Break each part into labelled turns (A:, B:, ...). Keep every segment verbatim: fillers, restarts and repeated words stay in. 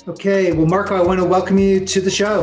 A: Okay, well, Marco, I want to welcome you to the show.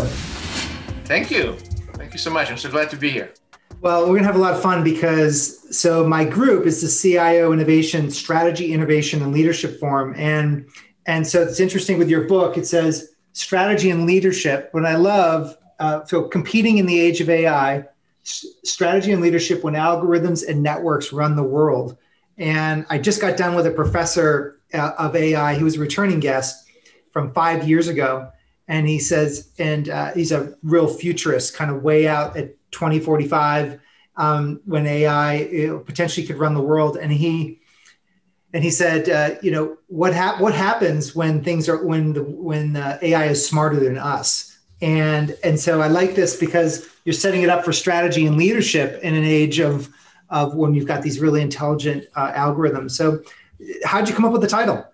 B: Thank you. Thank you so much. I'm so glad to be here.
A: Well, we're going to have a lot of fun because, so my group is the C I O Innovation Strategy, Innovation, and Leadership Forum. And, and so it's interesting with your book, it says strategy and leadership. What I love, uh, so competing in the age of A I, s- strategy and leadership when algorithms and networks run the world. And I just got done with a professor uh, of A I. He was a returning guest from five years ago. And he says, and uh, he's a real futurist, kind of way out at twenty forty-five, um, when A I you know, potentially could run the world. And he and he said, uh, you know, what hap- what happens when things are when the when uh, A I is smarter than us? And and so I like this because you're setting it up for strategy and leadership in an age of of when you've got these really intelligent uh, algorithms. So, how'd you come up with the title?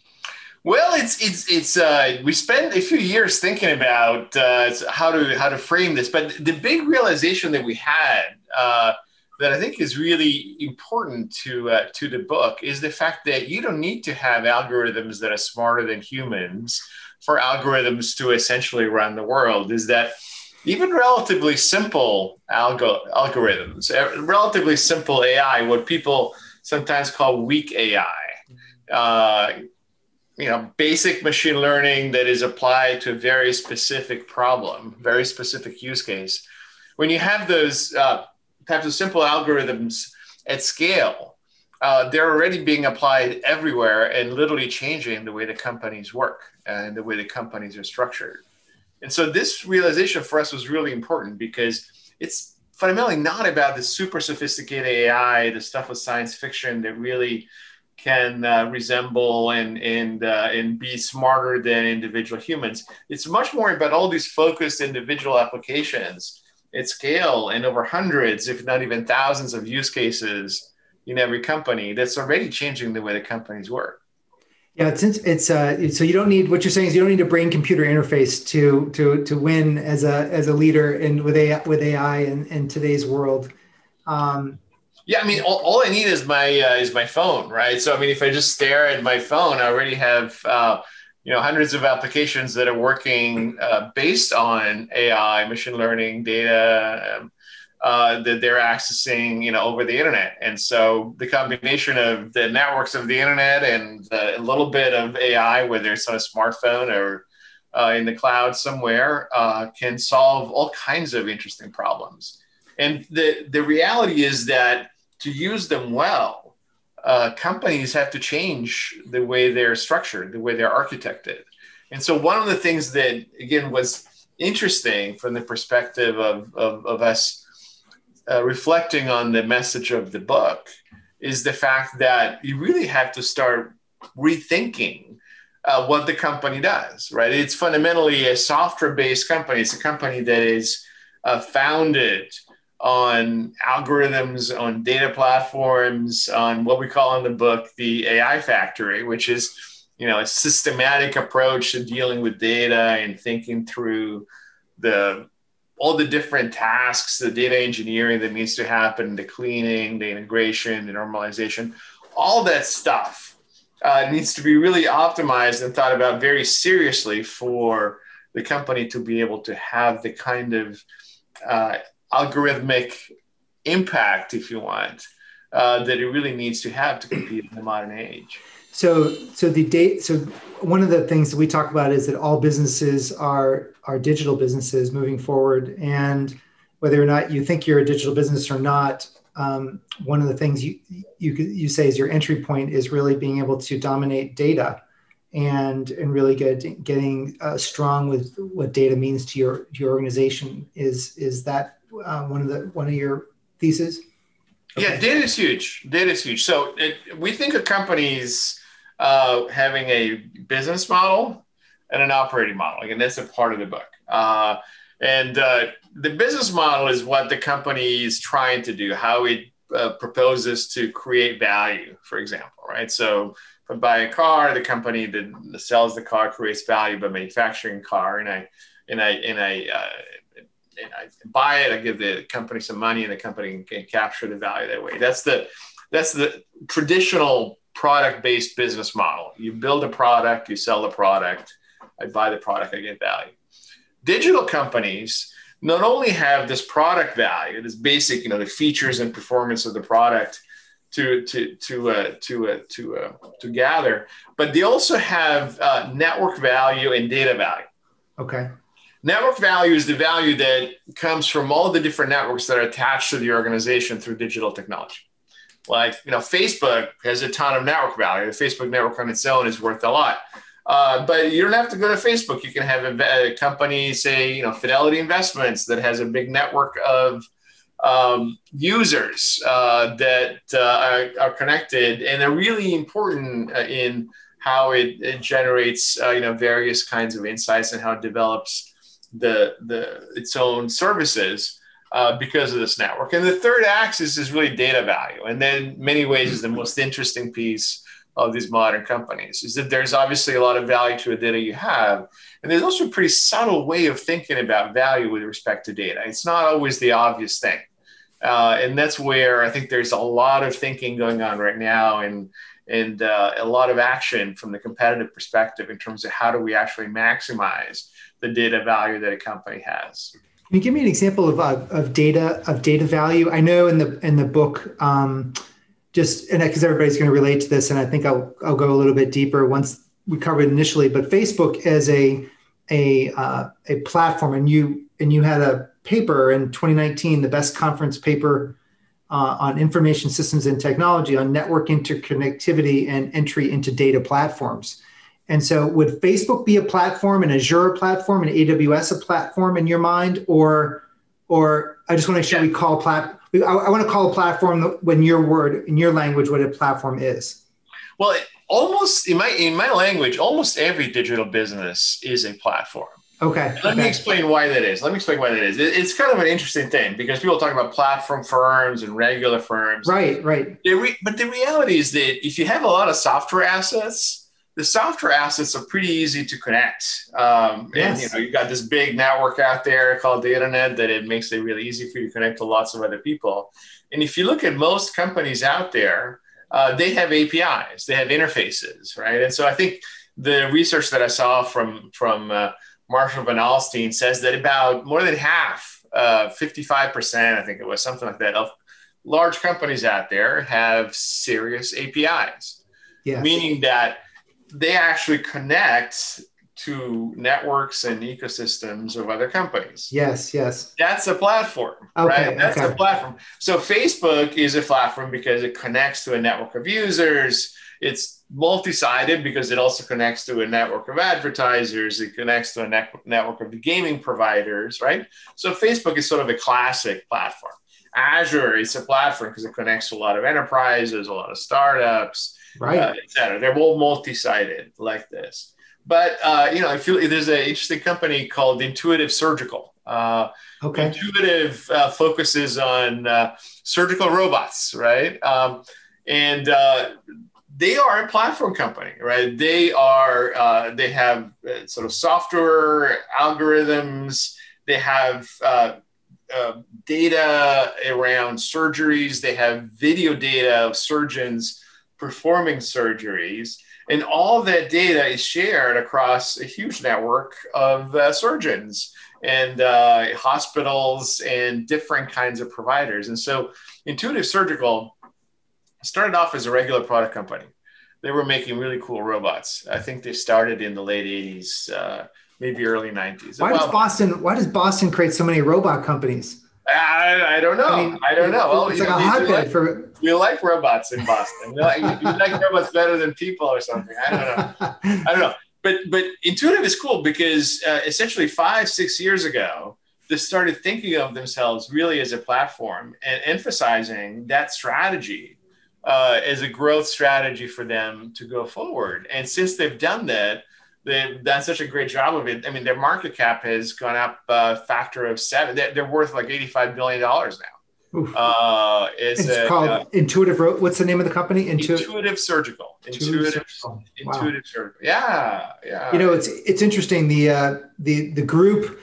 B: Well, it's it's it's. Uh, we spent a few years thinking about uh, how to how to frame this, but the big realization that we had uh, that I think is really important to uh, to the book is the fact that you don't need to have algorithms that are smarter than humans for algorithms to essentially run the world. Is that even relatively simple algo algorithms, relatively simple A I, what people sometimes call weak A I. Uh, you know, basic machine learning that is applied to a very specific problem, very specific use case. When you have those uh, types of simple algorithms at scale, uh, they're already being applied everywhere and literally changing the way the companies work and the way the companies are structured. And so this realization for us was really important because it's fundamentally not about the super sophisticated A I, the stuff with science fiction that really can uh, resemble and and uh, and be smarter than individual humans. It's much more about all these focused individual applications at scale and over hundreds, if not even thousands of use cases in every company that's already changing the way the companies work.
A: Yeah, it's it's uh, so you don't need what you're saying is you don't need a brain computer interface to to to win as a as a leader in with A I, with A I in, in today's world. Um,
B: Yeah, I mean, all, all I need is my uh, is my phone, right? So, I mean, if I just stare at my phone, I already have uh, you know hundreds of applications that are working uh, based on A I, machine learning, data um, uh, that they're accessing, you know, over the internet. And so, the combination of the networks of the internet and a little bit of A I, whether it's on a smartphone or uh, in the cloud somewhere, uh, can solve all kinds of interesting problems. And the the reality is that to use them well, uh, companies have to change the way they're structured, the way they're architected. And so one of the things that, again, was interesting from the perspective of, of, of us uh, reflecting on the message of the book is the fact that you really have to start rethinking uh, what the company does, right? It's fundamentally a software-based company. It's a company that is uh, founded on algorithms, on data platforms, on what we call in the book the A I factory, which is, you know, a systematic approach to dealing with data and thinking through the all the different tasks, the data engineering that needs to happen, the cleaning, the integration, the normalization, all that stuff uh, needs to be really optimized and thought about very seriously for the company to be able to have the kind of uh, algorithmic impact, if you want, uh, that it really needs to have to compete in the modern age.
A: So, so the date. So, one of the things that we talk about is that all businesses are are digital businesses moving forward, and whether or not you think you're a digital business or not, um, one of the things you you you say is your entry point is really being able to dominate data, and and really get getting uh, strong with what data means to your to your organization. Is is that uh, one of the one of your theses?
B: Okay. Yeah, data is huge. Data is huge. So it, we think of companies uh, having a business model and an operating model. Again, that's a part of the book. Uh, and uh, the business model is what the company is trying to do, how it uh, proposes to create value, for example, right? So if I buy a car, the company that sells the car creates value by manufacturing a car, and I and I and I uh, and I buy it, I give the company some money, and the company can capture the value that way. That's the that's the traditional product-based business model. You build a product, you sell the product, I buy the product, I get value. Digital companies not only have this product value, this basic, you know, the features and performance of the product to to to uh, to uh, to uh, to gather, but they also have uh, network value and data value.
A: Okay.
B: Network value is the value that comes from all the different networks that are attached to the organization through digital technology. Like, you know, Facebook has a ton of network value. The Facebook network on its own is worth a lot. Uh, but you don't have to go to Facebook. You can have a, a company, say, you know, Fidelity Investments, that has a big network of um, users uh, that uh, are, are connected, and they're really important uh, in how it, it generates, uh, you know, various kinds of insights and how it develops the the its own services uh, because of this network. And the third axis is really data value, and then in many ways is the most interesting piece of these modern companies, is that there's obviously a lot of value to the data you have. And there's also a pretty subtle way of thinking about value with respect to data. It's not always the obvious thing. Uh, and that's where I think there's a lot of thinking going on right now, and, and uh, a lot of action from the competitive perspective in terms of how do we actually maximize the data value that a company has.
A: Can you give me an example of, uh, of data of data value? I know in the in the book, um, just and because everybody's going to relate to this, and I think I'll I'll go a little bit deeper once we covered it initially. But Facebook as a a uh, a platform, and you and you had a paper in twenty nineteen, the best conference paper uh, on information systems and technology on network interconnectivity and entry into data platforms. And so, would Facebook be a platform, and Azure a platform, and A W S a platform in your mind, or or I just want to make sure yeah. we call plat. I, I want to call a platform when your word, in your language, what a platform is.
B: Well, it, almost in my in my language, almost every digital business is a platform.
A: Okay.
B: Let
A: okay.
B: me explain why that is. Let me explain why that is. It, it's kind of an interesting thing because people talk about platform firms and regular firms.
A: Right. Right.
B: Re, but the reality is that if you have a lot of software assets, the software assets are pretty easy to connect. Um, yes. And you know, you've got this big network out there called the internet that it makes it really easy for you to connect to lots of other people. And if you look at most companies out there, uh, they have A P Is, they have interfaces, right? And so I think the research that I saw from, from uh, Marshall Van Alstyne says that about more than half, uh, fifty-five percent, I think it was something like that, of large companies out there have serious A P Is, yes. Meaning that they actually connect to networks and ecosystems of other companies.
A: Yes, yes.
B: That's a platform,
A: okay,
B: right? That's
A: okay.
B: a platform. So Facebook is a platform because it connects to a network of users. It's multi-sided because it also connects to a network of advertisers. It connects to a ne- network of gaming providers, right? So Facebook is sort of a classic platform. Azure is a platform because it connects to a lot of enterprises, a lot of startups,
A: right,
B: uh, et cetera. They're all multi-sided like this. But, uh, you know, I feel there's an interesting company called Intuitive Surgical. Uh,
A: okay.
B: Intuitive uh, focuses on uh, surgical robots, right? Um, and uh, they are a platform company, right? They are, uh, they have uh, sort of software algorithms. They have uh, uh, data around surgeries. They have video data of surgeons performing surgeries, and all that data is shared across a huge network of uh, surgeons and uh, hospitals and different kinds of providers. And so Intuitive Surgical started off as a regular product company. They were making really cool robots. I think they started in the late eighties, uh, maybe early nineties.
A: Why
B: well,
A: does Boston, why does Boston create so many robot companies?
B: I, I don't know. I, mean, I don't know. Well,
A: it's
B: you
A: like
B: know,
A: a hotbed
B: like,
A: for.
B: We like robots in Boston. You like, you like robots better than people or something. I don't know. I don't know. But but Intuitive is cool because uh, essentially five, six years ago, they started thinking of themselves really as a platform and emphasizing that strategy uh, as a growth strategy for them to go forward. And since they've done that, they've done such a great job of it. I mean, their market cap has gone up a factor of seven. They're, they're worth like eighty-five billion dollars now. Uh, it's
A: it's
B: a,
A: called
B: uh,
A: Intuitive. What's the name of the company?
B: Intu- Intuitive Surgical. Intuitive, Intuitive Surgical. Wow. Intuitive Surgical. Yeah, yeah.
A: You know, it's it's interesting. The uh, the the group.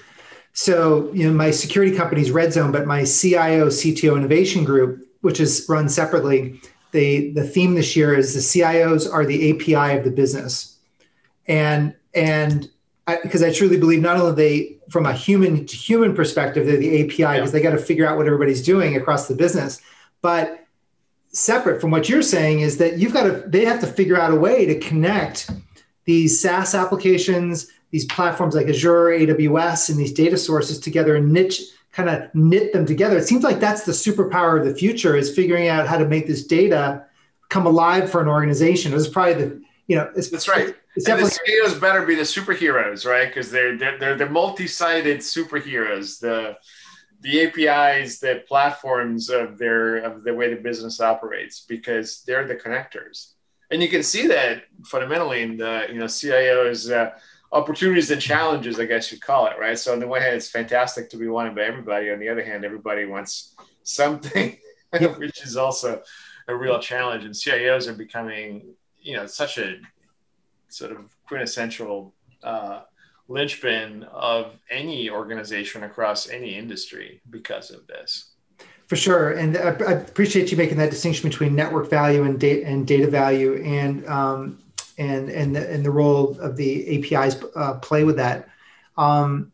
A: So you know, my security company is Red Zone, but my C I O C T O innovation group, which is run separately, the the theme this year is the C I Os are the A P I of the business, and and because I, I truly believe not only they, from a human to human perspective, they're the A P I because yeah. they got to figure out what everybody's doing across the business. But separate from what you're saying is that you've got to, they have to figure out a way to connect these SaaS applications, these platforms like Azure, A W S, and these data sources together and niche, kind of knit them together. It seems like that's the superpower of the future, is figuring out how to make this data come alive for an organization. It was probably the, you know, it's,
B: that's right.
A: It's
B: and
A: definitely
B: the C I Os better be the superheroes, right? Because they're, they're they're the multi-sided superheroes. The the A P Is, the platforms of their of the way the business operates, because they're the connectors. And you can see that fundamentally in the you know C I Os. Uh, opportunities and challenges, I guess you'd call it, right? So on the one hand, it's fantastic to be wanted by everybody. On the other hand, everybody wants something, which is also a real challenge. And C I Os are becoming, you know, such a sort of quintessential uh, linchpin of any organization across any industry because of this.
A: For sure. And I, I appreciate you making that distinction between network value and data and data value, and um, and and the, and the role of the A P Is uh, play with that. Um,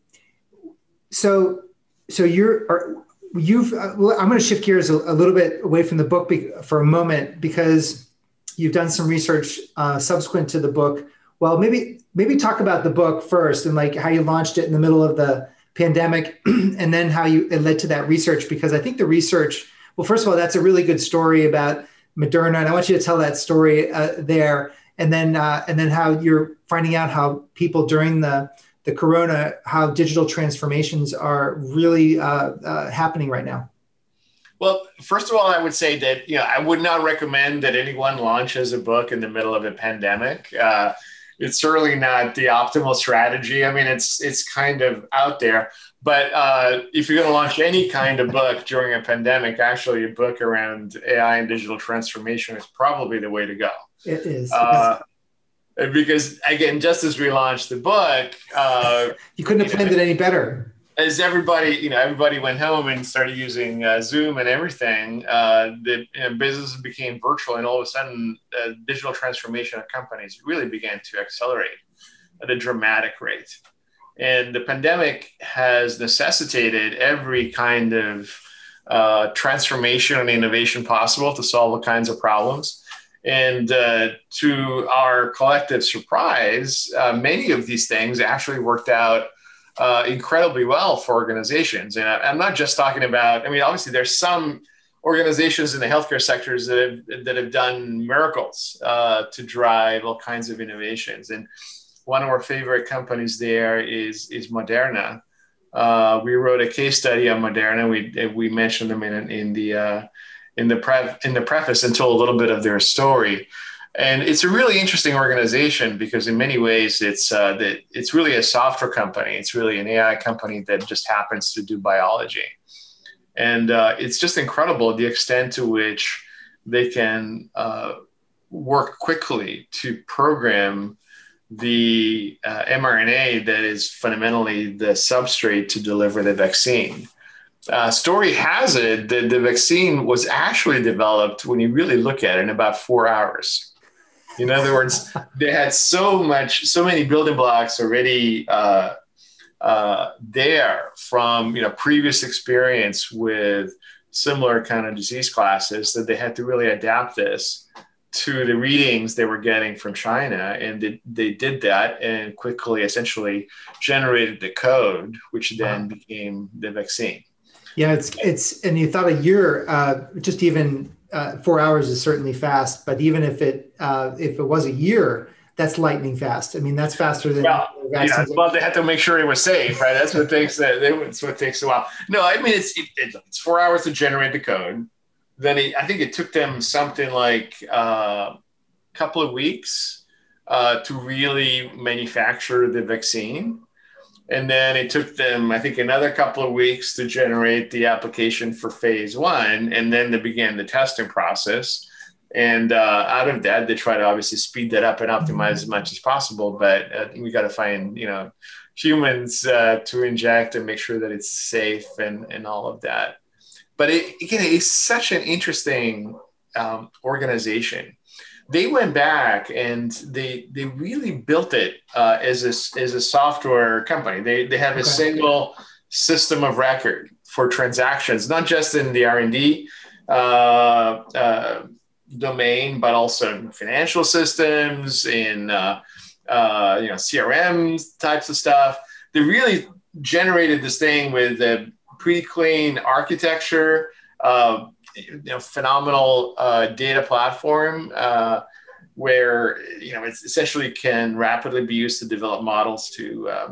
A: so so you're are, you've uh, I'm going to shift gears a, a little bit away from the book be, for a moment, because you've done some research uh, subsequent to the book. Well, maybe maybe talk about the book first, and like how you launched it in the middle of the pandemic, and then how you it led to that research, because I think the research, well, first of all, that's a really good story about Moderna, and I want you to tell that story uh, there, and then uh, and then how you're finding out how people during the the corona, how digital transformations are really uh, uh, happening right now.
B: Well, first of all, I would say that, you know, I would not recommend that anyone launches a book in the middle of a pandemic. Uh, It's certainly not the optimal strategy. I mean, it's it's kind of out there. But uh, if you're going to launch any kind of book during a pandemic, actually a book around A I and digital transformation is probably the way to go.
A: It is.
B: Uh, because, again, just as we launched the book, uh,
A: you couldn't have planned it any better.
B: As everybody, you know, everybody went home and started using uh, Zoom and everything, uh, the you know, businesses became virtual, and all of a sudden, uh, digital transformation of companies really began to accelerate at a dramatic rate. And the pandemic has necessitated every kind of uh, transformation and innovation possible to solve all kinds of problems. And uh, to our collective surprise, uh, many of these things actually worked out Uh, incredibly well for organizations. And I, I'm not just talking about, I mean, obviously there's some organizations in the healthcare sectors that have, that have done miracles uh, to drive all kinds of innovations. And one of our favorite companies there is, is Moderna. Uh, we wrote a case study on Moderna. We, we mentioned them in, in, the, uh, in, the pre- in the preface and told a little bit of their story. And it's a really interesting organization because in many ways it's uh, that it's really a software company. It's really an A I company that just happens to do biology. And uh, it's just incredible the extent to which they can uh, work quickly to program the uh, mRNA that is fundamentally the substrate to deliver the vaccine. Uh, story has it that the vaccine was actually developed, when you really look at it, in about four hours. In other words, they had so much, so many building blocks already uh, uh, there from you know previous experience with similar kind of disease classes that they had to really adapt this to the readings they were getting from China, and they, they did that and quickly, essentially, generated the code, which then wow. became the vaccine.
A: Yeah, it's it's, and you thought a year, uh, just even. Uh, four hours is certainly fast, but even if it uh, if it was a year, that's lightning fast. I mean, that's faster than
B: well, yeah, well, they had to make sure it was safe, right? That's what takes that. That's what takes a while. No, I mean it's it, it's four hours to generate the code. Then it, I think it took them something like a uh, couple of weeks uh, to really manufacture the vaccine. And then it took them, I think, another couple of weeks to generate the application for phase one. And then they began the testing process. And uh, out of that, they try to obviously speed that up and optimize as much as possible. But uh, we got to find, you know, humans uh, to inject and make sure that it's safe and, and all of that. But it, again, it's such an interesting um, organization they went back and they they really built it uh, as a as a software company. They they have a
A: Okay.
B: single system of record for transactions, not just in the R and D uh, uh, domain, but also in financial systems, in uh, uh, you know C R Ms types of stuff. They really generated this thing with a pretty clean architecture. Uh, you know, phenomenal uh, data platform uh, where you know it essentially can rapidly be used to develop models to uh,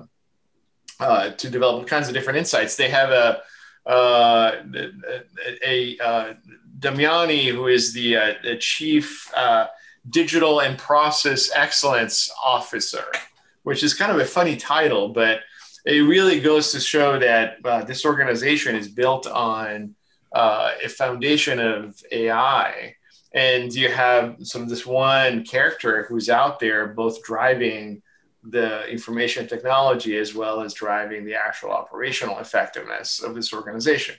B: uh, to develop all kinds of different insights. They have a uh, a, a uh, Damiani, who is the, uh, the chief uh, digital and process excellence officer, which is kind of a funny title, but it really goes to show that uh, this organization is built on Uh, a foundation of A I, and you have sort of this one character who's out there both driving the information technology as well as driving the actual operational effectiveness of this organization.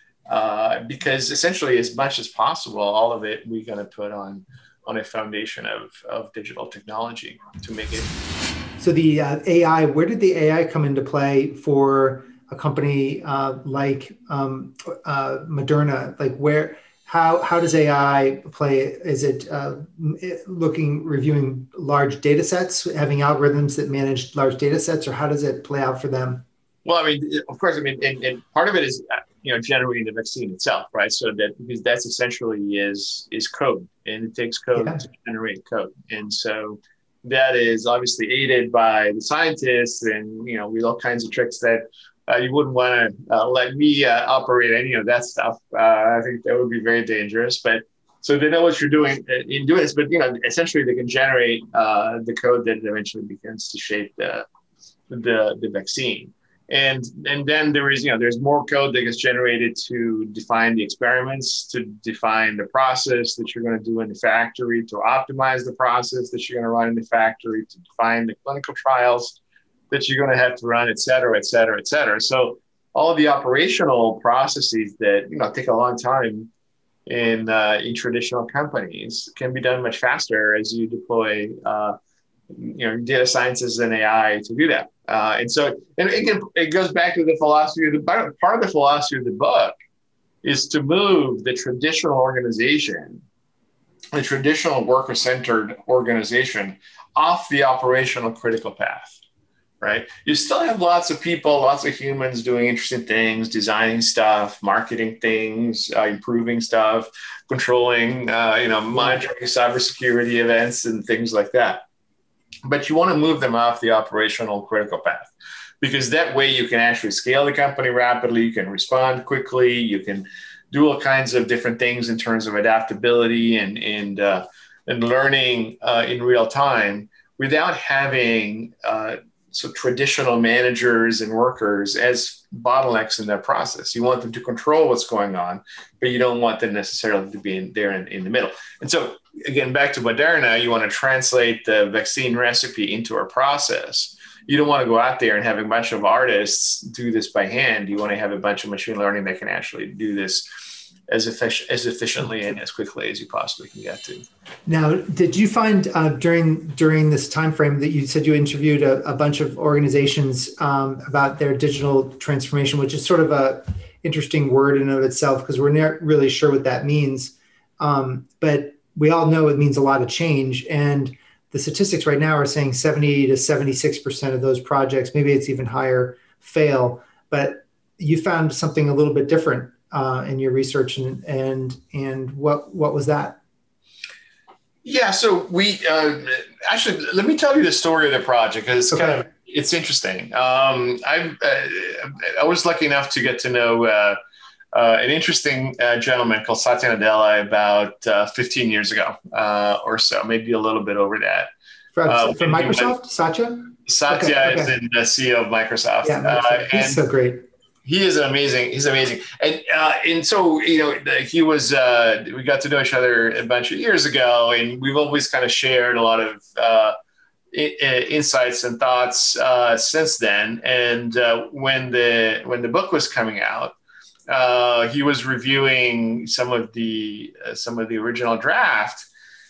B: Uh, because essentially, as much as possible, all of it we're going to put on on a foundation of, of digital technology to make it.
A: So the uh, A I, where did the A I come into play for a company uh, like um, uh, Moderna? Like where, how how does A I play? Is it uh, looking, reviewing large data sets, having algorithms that manage large data sets, or how does it play out for them?
B: Well, I mean, of course, I mean, and, and part of it is, you know, generating the vaccine itself, right? So that, because that's essentially is is code, and it takes code yeah. to generate code. And so that is obviously aided by the scientists and, you know, with all kinds of tricks that Uh, you wouldn't want to uh, let me uh, operate any of that stuff. Uh, I think that would be very dangerous. But so they know what you're doing in doing this. But you know, essentially, they can generate uh, the code that eventually begins to shape the the the vaccine. And and then there is you know there's more code that gets generated to define the experiments, to define the process that you're going to do in the factory, to optimize the process that you're going to run in the factory, to define the clinical trials that you're going to have to run, et cetera, et cetera, et cetera. So all of the operational processes that, you know, take a long time in uh, in traditional companies can be done much faster as you deploy, uh, you know, data sciences and A I to do that. Uh, and so and it, can, it goes back to the philosophy of the, part of the philosophy of the book is to move the traditional organization, the traditional worker-centered organization off the operational critical path. Right? You still have lots of people, lots of humans doing interesting things, designing stuff, marketing things, uh, improving stuff, controlling, uh, you know, monitoring cybersecurity events and things like that. But you want to move them off the operational critical path, because that way you can actually scale the company rapidly, you can respond quickly, you can do all kinds of different things in terms of adaptability and and uh, and learning uh, in real time without having uh, So traditional managers and workers as bottlenecks in that process. You want them to control what's going on, but you don't want them necessarily to be in there in, in the middle. And so again, back to Moderna, you want to translate the vaccine recipe into a process. You don't want to go out there and have a bunch of artists do this by hand. You want to have a bunch of machine learning that can actually do this as efficient, as efficiently and as quickly as you possibly can get to.
A: Now, did you find uh, during during this time frame that you said you interviewed a, a bunch of organizations um, about their digital transformation, which is sort of a interesting word in and of itself because we're not really sure what that means, um, but we all know it means a lot of change. And the statistics right now are saying seventy to seventy-six percent of those projects, maybe it's even higher, fail. But you found something a little bit different Uh, in your research, and and and what what was that?
B: Yeah, so we uh, actually let me tell you the story of the project because it's okay. kind of it's interesting. Um, I uh, I was lucky enough to get to know uh, uh, an interesting uh, gentleman called Satya Nadella about uh, fifteen years ago uh, or so, maybe a little bit over that.
A: From, uh, from Microsoft, went, Satya.
B: Satya
A: okay, okay.
B: is in the C E O of Microsoft.
A: Yeah, Microsoft. Uh, he's so great.
B: He is amazing. He's amazing. And uh, and so, you know, he was, uh, we got to know each other a bunch of years ago, and we've always kind of shared a lot of uh, I- insights and thoughts uh, since then. And uh, when the when the book was coming out, uh, he was reviewing some of the uh, some of the original draft,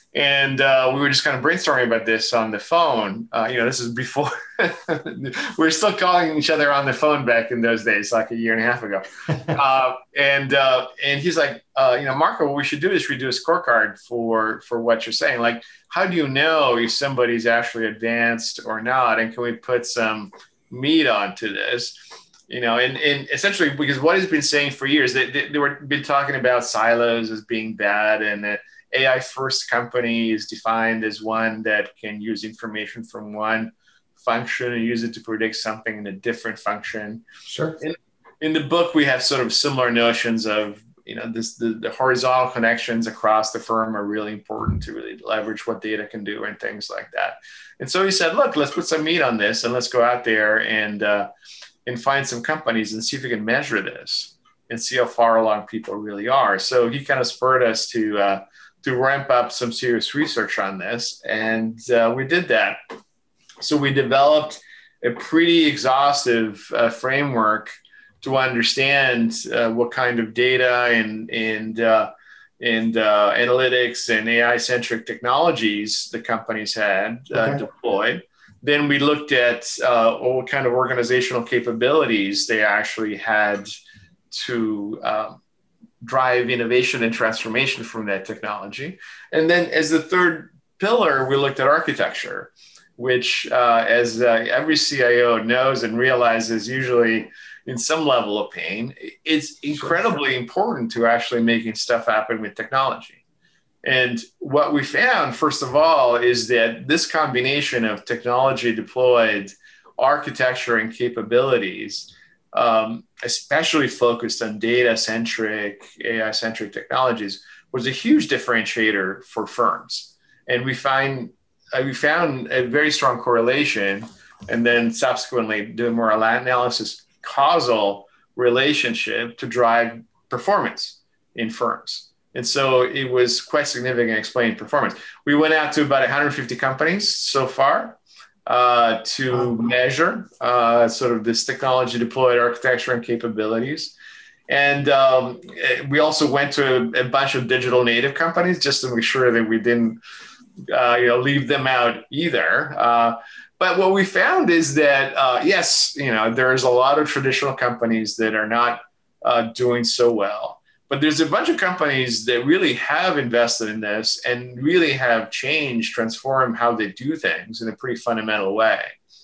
B: And uh, we were just kind of brainstorming about this on the phone. Uh, you know, this is before we were still calling each other on the phone back in those days, like a year and a half ago. Uh, and uh, and he's like, uh, you know, Marco, what we should do is we do a scorecard for for what you're saying. Like, how do you know if somebody's actually advanced or not? And can we put some meat onto this? You know, and, and essentially, because what he's been saying for years, they, they, they were been talking about silos as being bad, and that A I-first company is defined as one that can use information from one function and use it to predict something in a different function.
A: Sure.
B: In, in the book, we have sort of similar notions of, you know, this the, the horizontal connections across the firm are really important to really leverage what data can do and things like that. And so he said, look, let's put some meat on this and let's go out there and uh, and find some companies and see if we can measure this and see how far along people really are. So he kind of spurred us to uh, to ramp up some serious research on this. And uh, we did that. So we developed a pretty exhaustive uh, framework to understand uh, what kind of data and, and, uh, and uh, analytics and A I-centric technologies the companies had uh, okay. deployed. Then we looked at uh, what kind of organizational capabilities they actually had to um, drive innovation and transformation from that technology. And then as the third pillar, we looked at architecture, which uh, as uh, every C I O knows and realizes usually in some level of pain, it's incredibly important to actually making stuff happen with technology. And what we found, first of all, is that this combination of technology deployed, architecture, and capabilities, um, especially focused on data-centric, A I-centric technologies, was a huge differentiator for firms. And we find uh, we found a very strong correlation, and then subsequently doing more analysis, causal relationship to drive performance in firms. And so it was quite significant explaining performance. We went out to about one hundred fifty companies so far uh, to measure uh, sort of this technology deployed architecture and capabilities. And um, we also went to a, a bunch of digital native companies just to make sure that we didn't uh, you know, leave them out either. Uh, but what we found is that, uh, yes, you know, there's a lot of traditional companies that are not uh, doing so well. But there's a bunch of companies that really have invested in this and really have changed, transformed how they do things in a pretty fundamental way.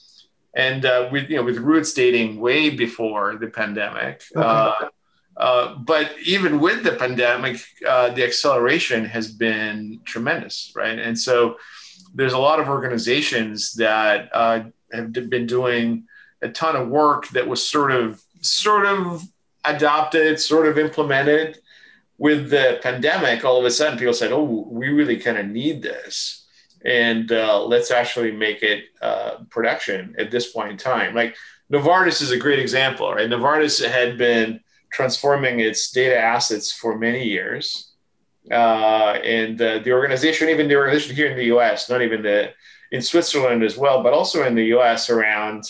B: And uh, with, you know, with roots dating way before the pandemic. Okay. Uh, uh, but even with the pandemic, uh, the acceleration has been tremendous, right? And so there's a lot of organizations that uh, have been doing a ton of work that was sort of, sort of, adopted, sort of implemented. With the pandemic, all of a sudden people said, oh, we really kind of need this. And uh, let's actually make it uh, production at this point in time. Like Novartis is a great example, right? Novartis had been transforming its data assets for many years. Uh, and uh, the organization, even the organization here in the U S, not even the, in Switzerland as well, but also in the U S around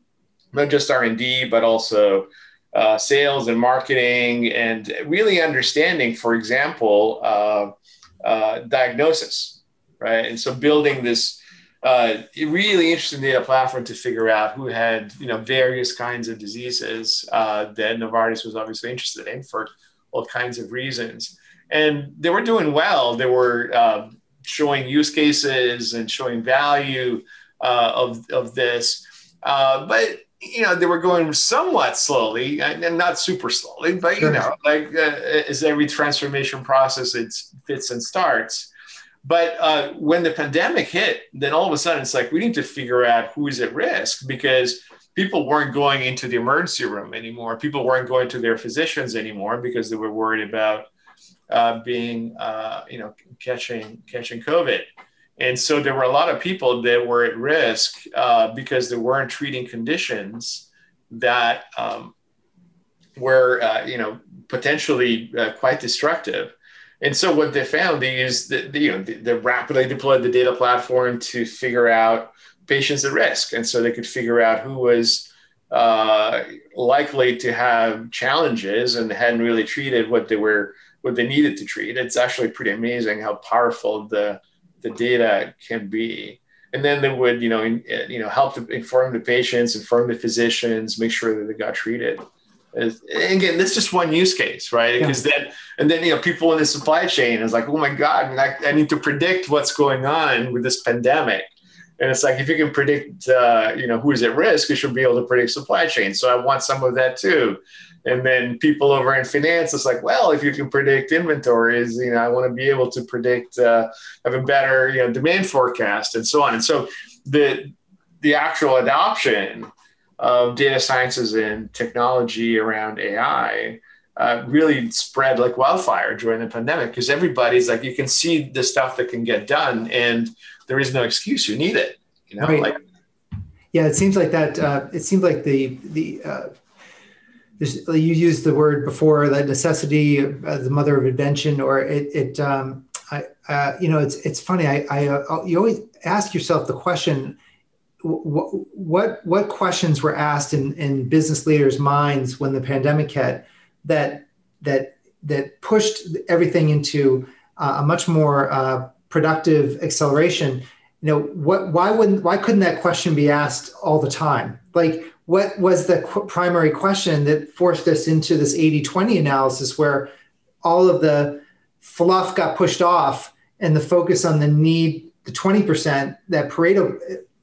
B: not just R and D, but also Uh, sales and marketing, and really understanding, for example, uh, uh, diagnosis, right? And so building this uh, really interesting data platform to figure out who had, you know, various kinds of diseases uh, that Novartis was obviously interested in for all kinds of reasons. And they were doing well. They were uh, showing use cases and showing value uh, of, of this. Uh, but you know, they were going somewhat slowly, and not super slowly, but, you know, like uh, as every transformation process, it fits and starts. But uh, when the pandemic hit, then all of a sudden it's like, we need to figure out who is at risk, because people weren't going into the emergency room anymore. People weren't going to their physicians anymore because they were worried about uh, being, uh, you know, catching, catching COVID. And so there were a lot of people that were at risk uh, because they weren't treating conditions that um, were, uh, you know, potentially uh, quite destructive. And so what they found is that, you know, they rapidly deployed the data platform to figure out patients at risk. And so they could figure out who was uh, likely to have challenges and hadn't really treated what they were, what they needed to treat. It's actually pretty amazing how powerful the the data can be. And then they would, you know, in, you know, help to inform the patients, inform the physicians, make sure that they got treated. And again, that's just one use case, right? Because yeah. then, and then, you know, people in the supply chain is like, oh my God, I, mean, I, I need to predict what's going on with this pandemic. And it's like, if you can predict, uh, you know, who is at risk, you should be able to predict supply chain. So I want some of that too. And then people over in finance, it's like, well, if you can predict inventories, you know, I want to be able to predict, uh, have a better, you know, demand forecast and so on. And so the the actual adoption of data sciences and technology around A I uh, really spread like wildfire during the pandemic, because everybody's like, you can see the stuff that can get done, and there is no excuse. You need it, you know.
A: Right.
B: Like,
A: yeah, it seems like that. Uh, it seems like the the uh, you used the word before, that necessity, uh, the mother of invention, or it. it um, I, uh, you know, it's it's funny. I, I uh, you always ask yourself the question. What what, what questions were asked in, in business leaders' minds when the pandemic hit that that that pushed everything into uh, a much more uh, productive acceleration? You know, what why wouldn't why couldn't that question be asked all the time? Like, what was the qu- primary question that forced us into this eighty twenty analysis, where all of the fluff got pushed off and the focus on the need, the twenty percent, that Pareto?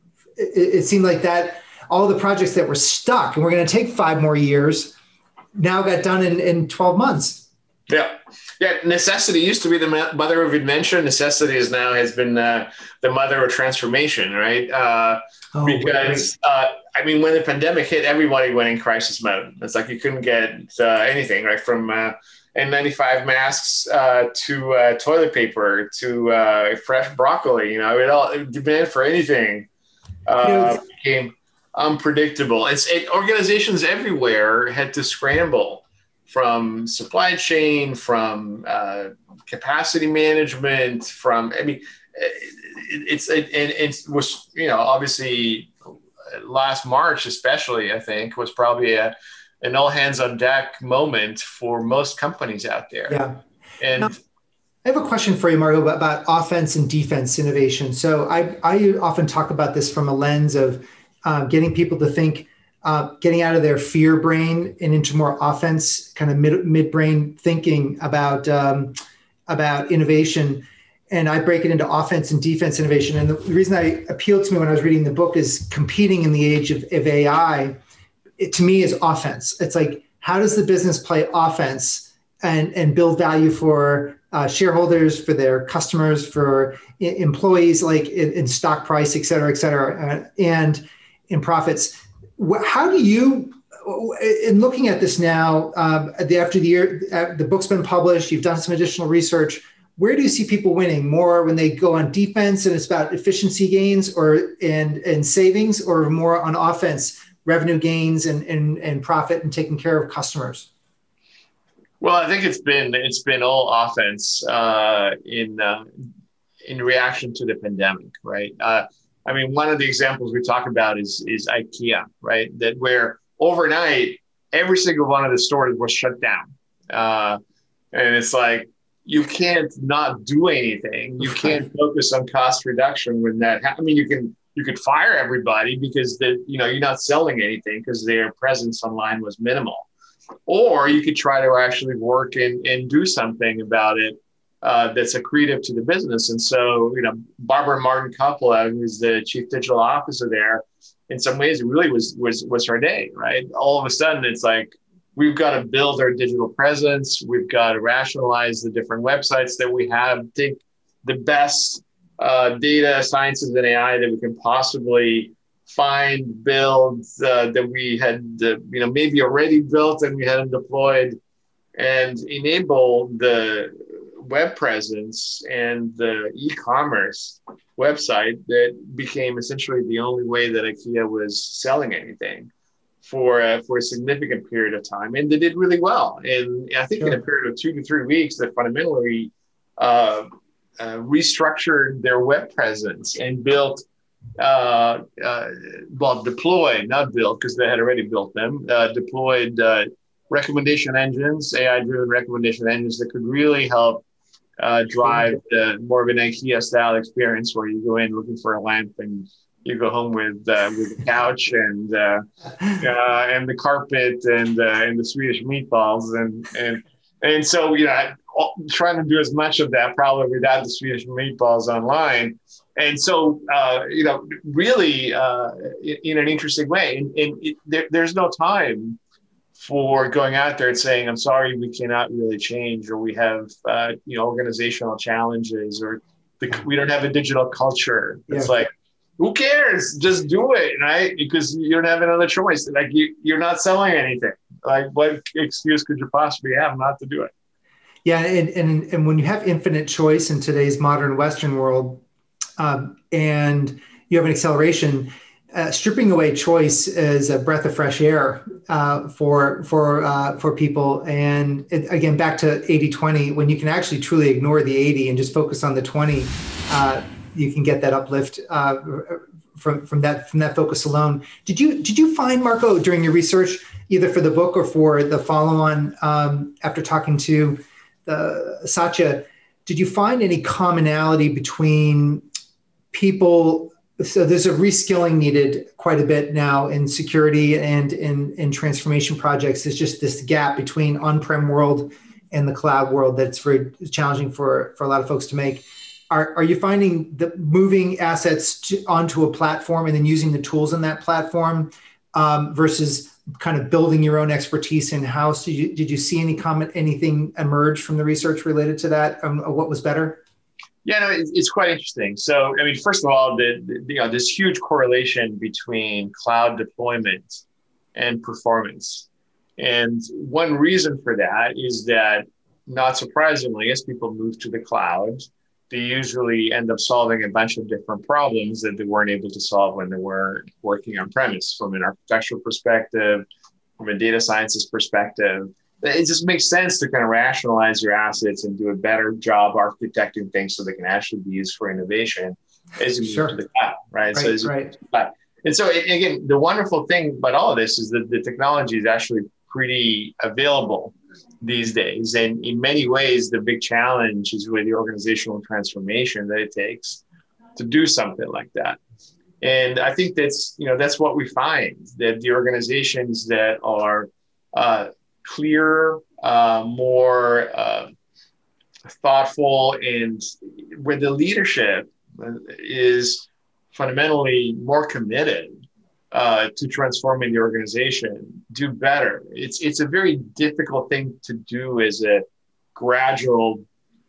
A: It, it seemed like that all the projects that were stuck and we're going to take five more years now got done in, in twelve months.
B: Yeah. Yeah. Necessity used to be the mother of invention. Necessity is now has been uh, the mother of transformation, right? Uh, oh, because, uh, I mean, when the pandemic hit, everybody went in crisis mode. It's like you couldn't get uh, anything, right? From uh, N ninety-five masks uh, to uh, toilet paper to uh, fresh broccoli, you know, it all it demand for anything. Uh, became unpredictable. It's it, organizations everywhere had to scramble from supply chain, from uh, capacity management, from I mean, it, it's it, it, it was you know obviously last March especially I think was probably a an all hands on deck moment for most companies out there.
A: Yeah,
B: and.
A: Now- I have a question for you, Mario, about, about offense and defense innovation. So I, I often talk about this from a lens of uh, getting people to think, uh, getting out of their fear brain and into more offense, kind of mid midbrain thinking about um, about innovation. And I break it into offense and defense innovation. And the reason that appealed to me when I was reading the book is competing in the age of, of A I, it, to me, is offense. It's like, how does the business play offense and, and build value for Uh, shareholders, for their customers, for I- employees, like in, in stock price, et cetera, et cetera, uh, and in profits. How do you, in looking at this now, um, after the year, uh, the book's been published, you've done some additional research, where do you see people winning more when they go on defense and it's about efficiency gains or and, and savings, or more on offense, revenue gains and, and, and profit and taking care of customers?
B: Well, I think it's been it's been all offense uh, in uh, in reaction to the pandemic, right? Uh, I mean, one of the examples we talk about is is IKEA, right? That where overnight every single one of the stores was shut down, uh, and it's like you can't not do anything. You can't focus on cost reduction when that. Ha- I mean, you can you could fire everybody because the you know you're not selling anything because their presence online was minimal. Or you could try to actually work and, and do something about it uh, that's accretive to the business. And so, you know, Barbara Martin Coppola, who's the chief digital officer there, in some ways, it really was was was her day, right? All of a sudden, it's like, we've got to build our digital presence. We've got to rationalize the different websites that we have, take the best uh, data sciences and A I that we can possibly find, build uh, that we had, uh, you know, maybe already built and we hadn't deployed, and enable the web presence and the e-commerce website that became essentially the only way that IKEA was selling anything for uh, for a significant period of time, and they did really well. And I think sure. in a period of two to three weeks, they fundamentally uh, uh, restructured their web presence and built. Uh, uh, well, deployed, not built, because they had already built them, uh, deployed uh, recommendation engines, A I-driven recommendation engines that could really help uh, drive the, more of an IKEA style experience where you go in looking for a lamp and you go home with uh, with a couch and uh, uh, and the carpet and uh, and the Swedish meatballs and and and so you know I, trying to do as much of that probably without the Swedish meatballs online. And so, uh, you know, really uh, in, in an interesting way, and, and it, there, there's no time for going out there and saying, I'm sorry, we cannot really change, or we have, uh, you know, organizational challenges, or the, we don't have a digital culture. It's yeah. like, who cares? Just do it, right? Because you don't have another choice. Like you, you're not selling anything. Like what excuse could you possibly have not to do it?
A: Yeah, and, and, and when you have infinite choice in today's modern Western world, um, and you have an acceleration, uh, stripping away choice is a breath of fresh air uh, for for uh, for people. And it, again, back to eighty twenty, when you can actually truly ignore the eighty and just focus on the twenty, uh, you can get that uplift uh, from from that from that focus alone. Did you did you find, Marco, during your research, either for the book or for the follow-on, um, after talking to the Satya, did you find any commonality between people? So there's a reskilling needed quite a bit now in security and in, in transformation projects. There's just this gap between on-prem world and the cloud world that's very challenging for, for a lot of folks to make. Are, are you finding that moving assets to, onto a platform and then using the tools in that platform um, versus kind of building your own expertise in-house? Did you, did you see any comment, anything emerge from the research related to that? Um, what was better?
B: Yeah, no, it's, it's quite interesting. So, I mean, first of all, the, the, you know, this huge correlation between cloud deployment and performance. And one reason for that is that, not surprisingly, as people move to the cloud, they usually end up solving a bunch of different problems that they weren't able to solve when they were working on premise, from an architectural perspective, from a data sciences perspective. It just makes sense to kind of rationalize your assets and do a better job architecting things so they can actually be used for innovation as you move sure. to the cloud, right?
A: right
B: so as you
A: right.
B: move to the cloud. And so again, the wonderful thing about all of this is that the technology is actually pretty available these days. And in many ways, the big challenge is really the organizational transformation that it takes to do something like that. And I think that's, you know, that's what we find, that the organizations that are uh, clearer, uh, more uh, thoughtful, and where the leadership is fundamentally more committed uh, to transforming the organization, do better. It's it's a very difficult thing to do as a gradual,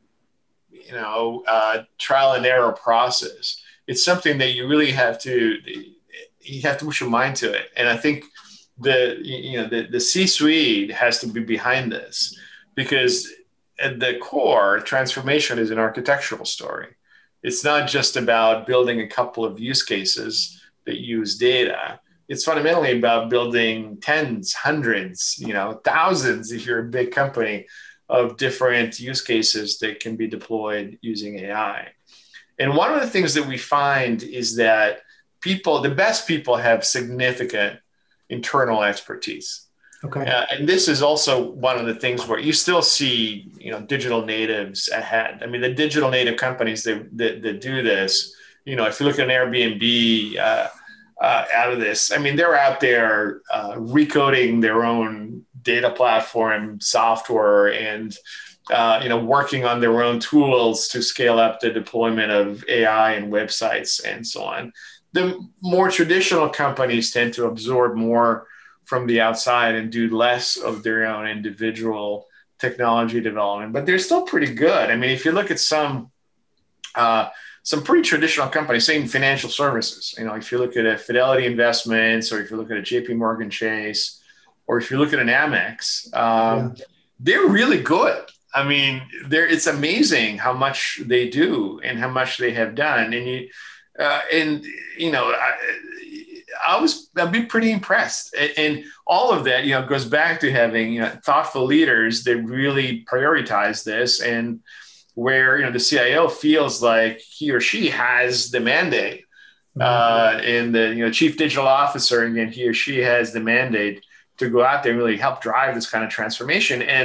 B: you know, uh, trial and error process. It's something that you really have to, you have to push your mind to it. And I think the, you know, the, the C-suite has to be behind this, because at the core, transformation is an architectural story. It's not just about building a couple of use cases that use data. It's fundamentally about building tens, hundreds, you know, thousands, if you're a big company, of different use cases that can be deployed using A I. And one of the things that we find is that people, the best people, have significant internal expertise.
A: Okay.
B: Uh, and this is also one of the things where you still see, you know, digital natives ahead. I mean, the digital native companies that, that, that do this, you know, if you look at an Airbnb uh, uh, out of this, I mean, they're out there uh, recoding their own data platform software and, uh, you know, working on their own tools to scale up the deployment of A I and websites and so on. The more traditional companies tend to absorb more from the outside and do less of their own individual technology development, but they're still pretty good. I mean, if you look at some uh, some pretty traditional companies, say in financial services, you know, if you look at a Fidelity Investments, or if you look at a J P Morgan Chase, or if you look at an Amex, um, yeah. they're really good. I mean, they're, it's amazing how much they do and how much they have done. And you, uh, and you know, I, I was, I'd be pretty impressed. And, and all of that, you know, goes back to having, you know, thoughtful leaders that really prioritize this, and where, you know, the C I O feels like he or she has the mandate, mm-hmm. uh, and the, you know, chief digital officer, again, he or she has the mandate to go out there and really help drive this kind of transformation. And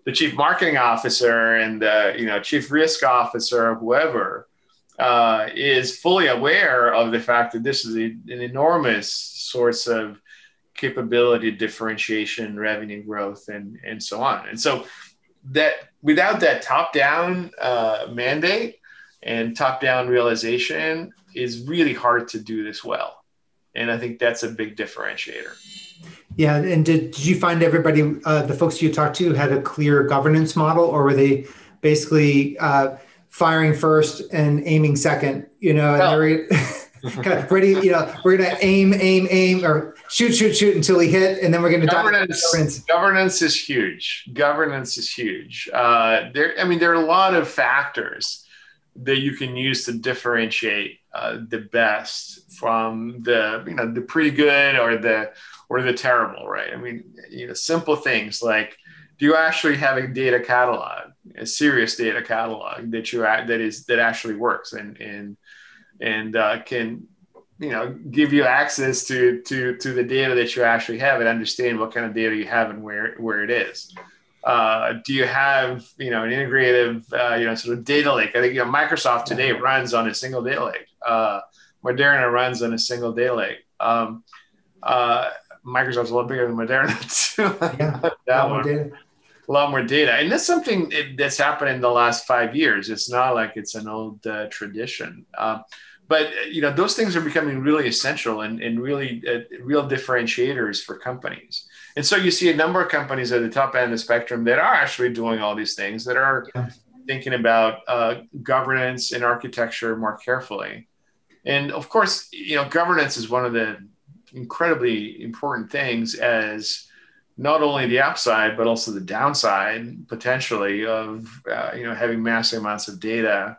B: the chief marketing officer and the you know chief risk officer, whoever, uh, is fully aware of the fact that this is a, an enormous source of capability, differentiation, revenue growth, and and so on. And so that without that top-down uh, mandate and top-down realization, is really hard to do this well. And I think that's a big differentiator.
A: Yeah, and did, did you find everybody, uh, the folks you talked to, had a clear governance model, or were they basically uh, firing first and aiming second? You know, and well, they're kind of ready. You know, we're gonna aim, aim, aim, or shoot, shoot, shoot until we hit, and then we're gonna
B: governance. Governance. Governance is huge. Governance is huge. Uh, there, I mean, there are a lot of factors that you can use to differentiate uh, the best from the, you know, the pretty good or the or the terrible, right? I mean, you know, simple things like, do you actually have a data catalog, a serious data catalog that you that is that actually works and and and uh, can, you know, give you access to to to the data that you actually have and understand what kind of data you have and where where it is. Uh, do you have, you know, an integrative, uh, you know, sort of data lake? I think, you know, Microsoft today runs on a single data lake. Uh, Moderna runs on a single data lake. Um, uh, Microsoft's a lot bigger than Moderna too.
A: Yeah,
B: that one. Data. A lot more data. And that's something that's happened in the last five years. It's not like it's an old uh, tradition. Um, but, you know, those things are becoming really essential and, and really uh, real differentiators for companies. And so you see a number of companies at the top end of the spectrum that are actually doing all these things, that are yeah. thinking about uh, governance and architecture more carefully. And of course, you know, governance is one of the incredibly important things, as not only the upside, but also the downside potentially of, uh, you know, having massive amounts of data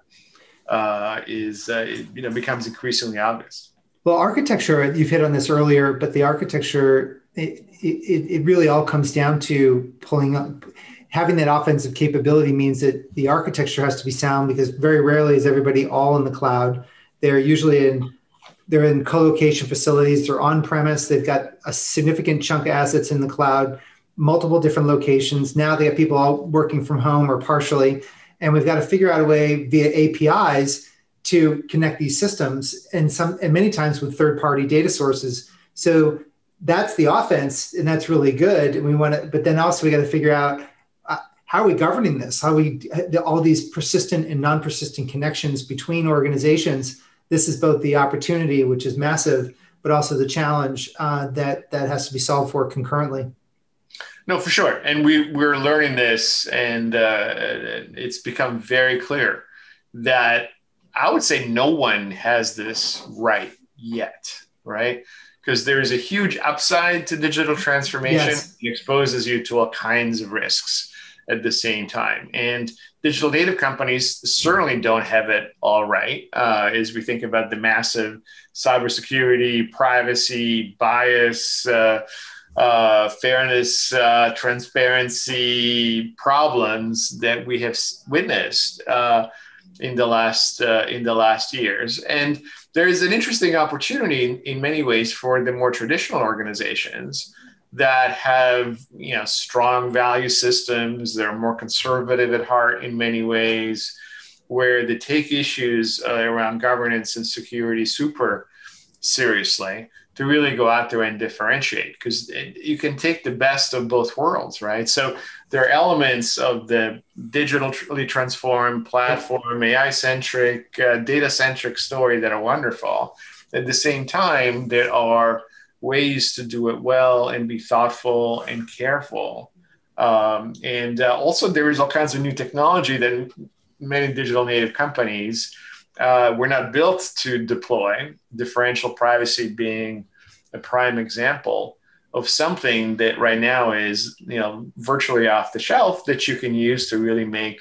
B: uh, is, uh, it, you know, becomes increasingly obvious.
A: Well, architecture, you've hit on this earlier, but the architecture, it, it, it really all comes down to pulling up, having that offensive capability means that the architecture has to be sound, because very rarely is everybody all in the cloud. They're usually in, they're in co-location facilities, they're on-premise, they've got a significant chunk of assets in the cloud, multiple different locations. Now they have people all working from home or partially, and we've got to figure out a way via A P Is to connect these systems, and some, and many times with third-party data sources. So that's the offense, and that's really good. And we want to, but then also we got to figure out uh, how are we governing this? How we all these persistent and non-persistent connections between organizations. This is both the opportunity, which is massive, but also the challenge uh, that that has to be solved for concurrently.
B: No, for sure, and we we're learning this, and uh, it's become very clear that I would say no one has this right yet, right? Because there is a huge upside to digital transformation. Yes. It exposes you to all kinds of risks at the same time. And digital native companies certainly don't have it all right, uh, as we think about the massive cybersecurity, privacy, bias, uh, uh, fairness, uh, transparency problems that we have witnessed uh, in the last uh, in the last years. And there is an interesting opportunity in, in many ways for the more traditional organizations that have, you know, strong value systems. They're more conservative at heart in many ways, where they take issues uh, around governance and security super seriously, to really go out there and differentiate, because you can take the best of both worlds, right? So there are elements of the digitally transformed platform, A I-centric, uh, data-centric story that are wonderful. At the same time, there are ways to do it well and be thoughtful and careful. Um, and uh, also there is all kinds of new technology that many digital native companies uh, were not built to deploy, differential privacy being a prime example of something that right now is, you know, virtually off the shelf, that you can use to really make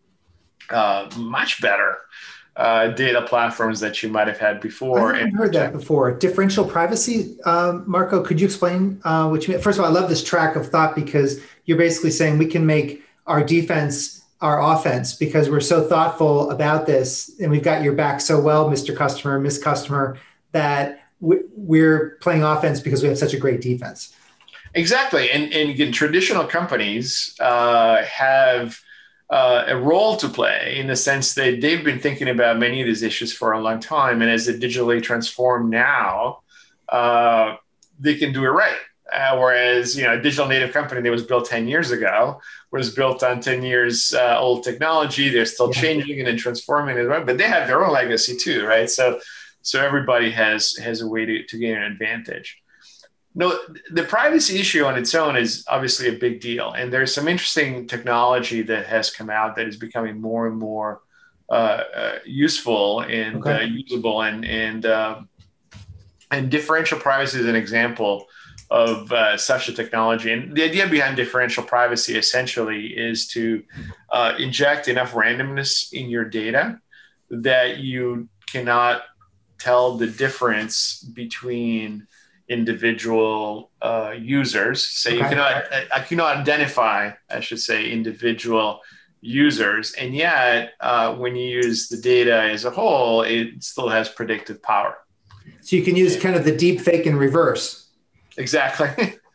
B: uh, much better uh, data platforms that you might have had before.
A: I haven't heard that before. Differential privacy, um, Marco, could you explain uh, what you mean? First of all, I love this track of thought, because you're basically saying we can make our defense our offense because we're so thoughtful about this, and we've got your back so well, Mister Customer, Miss Customer, that we're playing offense because we have such a great defense.
B: Exactly. And, and again, traditional companies uh, have uh, a role to play in the sense that they've been thinking about many of these issues for a long time. And as they digitally transform now, uh, they can do it right. Uh, whereas, you know, a digital native company that was built ten years ago was built on ten years uh, old technology. They're still
A: Yeah.
B: changing it and transforming it, but they have their own legacy too, right? So, so everybody has has a way to, to gain an advantage. No, the privacy issue on its own is obviously a big deal. And there's some interesting technology that has come out that is becoming more and more uh, uh, useful and
A: Okay.
B: uh, usable. And, and, uh, and differential privacy is an example of uh, such a technology. And the idea behind differential privacy essentially is to uh, inject enough randomness in your data that you cannot tell the difference between individual uh, users. So okay. you cannot, I cannot identify, I should say, individual users. And yet, uh, when you use the data as a whole, it still has predictive power.
A: So you can use kind of the deep fake in reverse.
B: Exactly.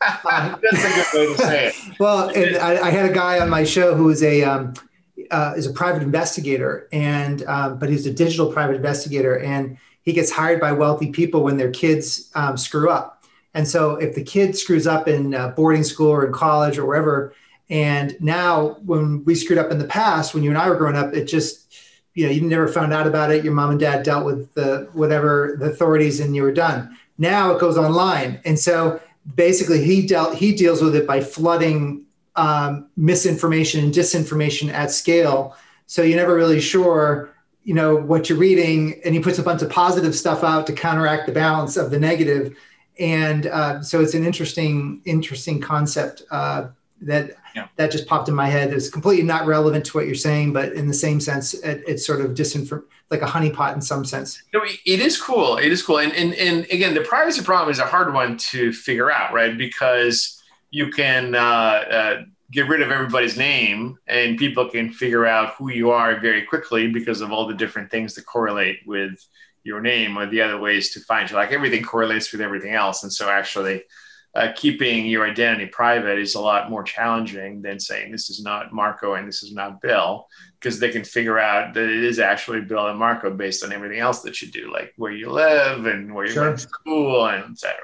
B: That's a good way to say it.
A: Well, and I, I had a guy on my show who is a um, uh, is a private investigator, and um, but he's a digital private investigator, and he gets hired by wealthy people when their kids um, screw up. And so if the kid screws up in uh, boarding school or in college or wherever, and now when we screwed up in the past, when you and I were growing up, it just, you know, you never found out about it. Your mom and dad dealt with the whatever the authorities and you were done. Now it goes online. And so basically he dealt, he deals with it by flooding um, misinformation and disinformation at scale. So you're never really sure, you know, what you're reading, and he puts a bunch of positive stuff out to counteract the balance of the negative. And uh, so it's an interesting, interesting concept uh, that yeah. that just popped in my head. It's completely not relevant to what you're saying, but in the same sense, it, it's sort of disinform, like a honeypot in some sense.
B: No, it is cool. It is cool. And, and, and again, the privacy problem is a hard one to figure out, right? Because you can uh, uh, get rid of everybody's name and people can figure out who you are very quickly because of all the different things that correlate with your name, or the other ways to find you. Like everything correlates with everything else. And so actually uh, keeping your identity private is a lot more challenging than saying this is not Marco and this is not Bill, because they can figure out that it is actually Bill and Marco based on everything else that you do, like where you live and where you
A: sure.
B: went to school and et cetera.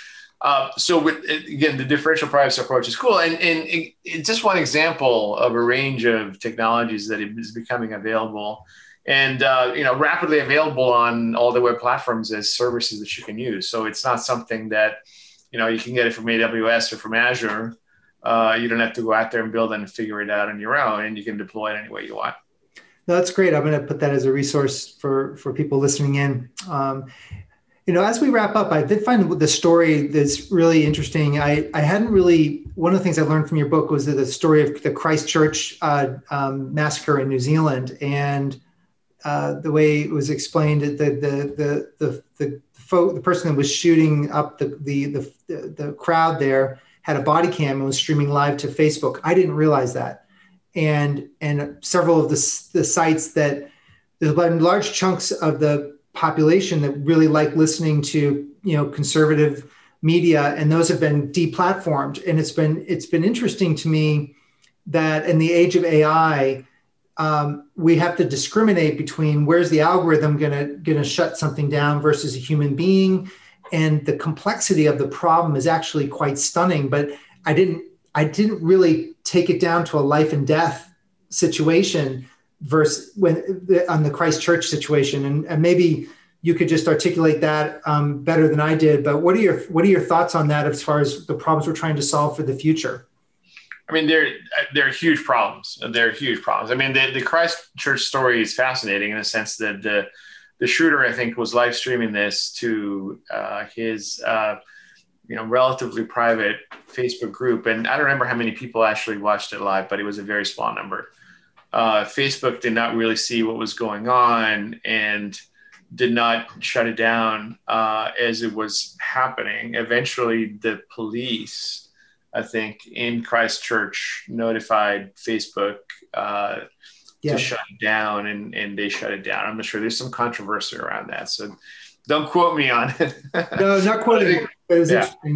B: Uh, so with, again, the differential privacy approach is cool. And, and it, it's just one example of a range of technologies that is becoming available and, uh, you know, rapidly available on all the web platforms as services that you can use. So it's not something that, you know, you can get it from A W S or from Azure. Uh, you don't have to go out there and build it and figure it out on your own, and you can deploy it any way you want.
A: No, that's great. I'm going to put that as a resource for, for people listening in. Um, You know, as we wrap up, I did find the story that's really interesting. I, I hadn't really, one of the things I learned from your book was the story of the Christchurch uh, um, massacre in New Zealand, and uh, the way it was explained, the the the the the, the, the person that was shooting up the, the the the crowd there had a body cam and was streaming live to Facebook. I didn't realize that, and and several of the the sites that there's been large chunks of the population that really like listening to, you know, conservative media, and those have been deplatformed. And it's been it's been interesting to me that in the age of A I, um, we have to discriminate between where's the algorithm gonna gonna shut something down versus a human being, and the complexity of the problem is actually quite stunning. But I didn't I didn't really take it down to a life and death situation versus when on the Christchurch situation, and, and maybe you could just articulate that um, better than I did. But what are your what are your thoughts on that as far as the problems we're trying to solve for the future?
B: I mean, they're they're huge problems. They're huge problems. I mean, the, the Christchurch story is fascinating in the sense that the the shooter, I think, was live streaming this to uh, his uh, you know relatively private Facebook group, and I don't remember how many people actually watched it live, but it was a very small number. Uh, Facebook did not really see what was going on and did not shut it down uh, as it was happening. Eventually, the police, I think, in Christchurch notified Facebook uh, yeah. to shut it down, and, and they shut it down. I'm not sure. There's some controversy around that, so don't quote me on it.
A: No, not quoting. It was
B: yeah.
A: interesting.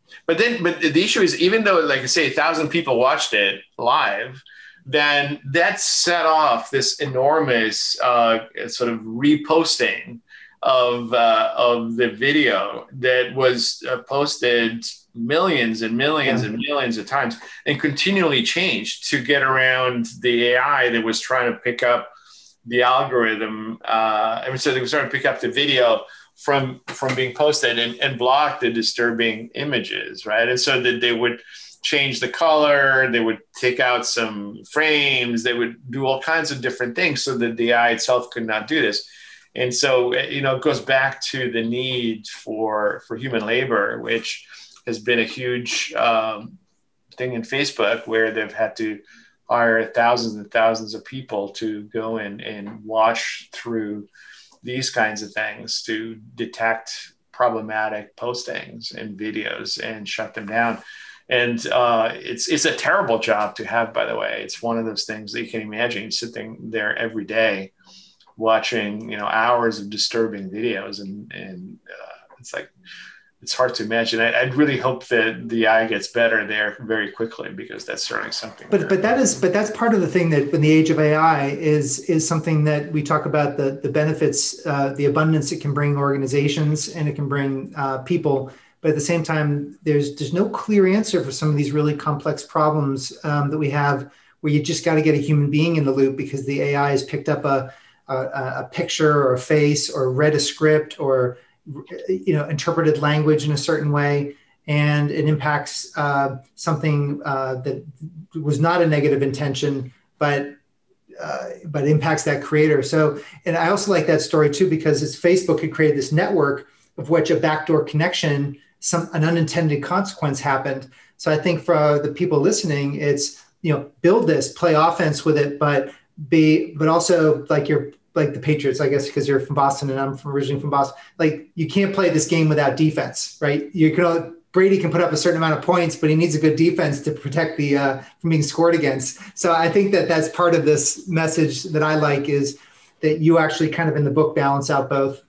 B: But then, but the issue is, even though, like I say, a thousand people watched it live, then that set off this enormous uh, sort of reposting of uh, of the video that was uh, posted millions and millions yeah. and millions of times, and continually changed to get around the A I that was trying to pick up the algorithm. Uh, and so they were trying to pick up the video from from being posted and, and block the disturbing images, right? And so that they would change the color, they would take out some frames, they would do all kinds of different things so that the A I itself could not do this. And so, you know, it goes back to the need for for human labor, which has been a huge um, thing in Facebook, where they've had to hire thousands and thousands of people to go in and watch through these kinds of things to detect problematic postings and videos and shut them down. And uh, it's it's a terrible job to have, by the way. It's one of those things that you can imagine sitting there every day watching, you know, hours of disturbing videos, and and uh, it's like, it's hard to imagine. I, I'd really hope that the A I gets better there very quickly, because that's certainly something.
A: But but that is but that's part of the thing that in the age of A I is is something that we talk about, the the benefits, uh, the abundance it can bring organizations, and it can bring uh, people. But at the same time, there's there's no clear answer for some of these really complex problems um, that we have, where you just got to get a human being in the loop, because the A I has picked up a a, a picture or a face, or read a script, or you know, interpreted language in a certain way, and it impacts uh, something uh, that was not a negative intention, but uh, but impacts that creator. So, and I also like that story too, because it's Facebook had created this network of which a backdoor connection, some an unintended consequence happened. So I think for the people listening, it's, you know, build this, play offense with it, but be, but also like you're like the Patriots, I guess, because you're from Boston and I'm from, originally from Boston. Like, you can't play this game without defense, right? You can, Brady can put up a certain amount of points, but he needs a good defense to protect the uh, from being scored against. So I think that that's part of this message that I like, is that you actually kind of in the book balance out both.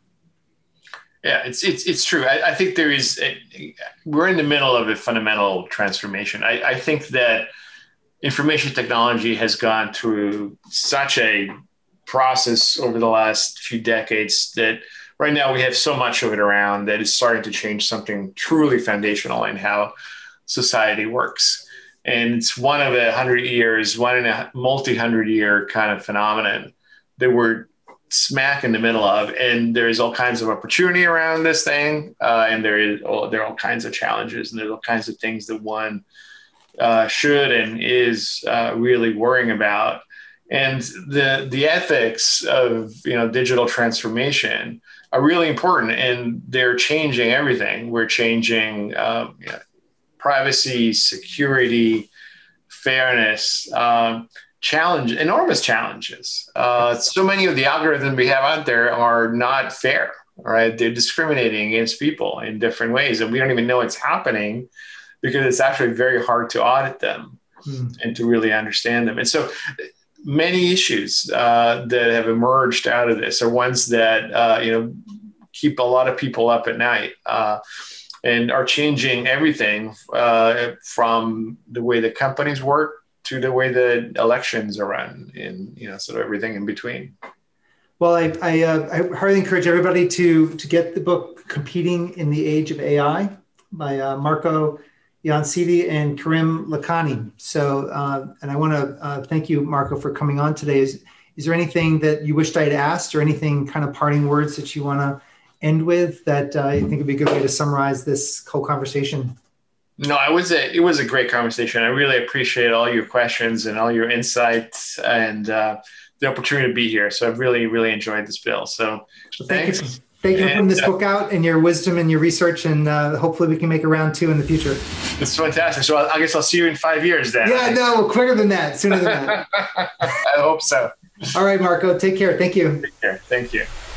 B: Yeah, it's it's it's true. I, I think there is a, we're in the middle of a fundamental transformation. I, I think that information technology has gone through such a process over the last few decades that right now we have so much of it around that is starting to change something truly foundational in how society works. And it's one of a hundred years, one in a multi-hundred year kind of phenomenon that we're smack in the middle of. And there's all kinds of opportunity around this thing. Uh, and there is oh, there are all kinds of challenges, and there's all kinds of things that one uh, should and is uh, really worrying about. And the the ethics of, you know, digital transformation are really important, and they're changing everything. We're changing uh, you know, privacy, security, fairness, um, challenge, enormous challenges. Uh, so many of the algorithms we have out there are not fair, right? They're discriminating against people in different ways, and we don't even know it's happening because it's actually very hard to audit them mm. and to really understand them. And so many issues uh, that have emerged out of this are ones that, uh, you know, keep a lot of people up at night uh, and are changing everything uh, from the way the companies work to the way the elections are run, and, you know, sort of everything in between.
A: Well, I, I, uh, I highly encourage everybody to, to get the book Competing in the Age of A I by uh, Marco Iansiti and Karim Lakhani. So, uh, and I want to uh, thank you, Marco, for coming on today. Is, is there anything that you wished I'd asked, or anything kind of parting words that you want to end with that uh, you think would be a good way to summarize this whole conversation?
B: No, it was a, it was a great conversation. I really appreciate all your questions and all your insights and uh, the opportunity to be here. So I've really, really enjoyed this, Bill. So
A: well, thank thanks. you. Thank you for putting this book out, and your wisdom and your research, and uh, hopefully we can make a round two in the future.
B: It's fantastic. So I guess I'll see you in five years then.
A: Yeah, no, quicker than that, sooner than that.
B: I hope so.
A: All right, Marco, take care. Thank you.
B: Take care. Thank you.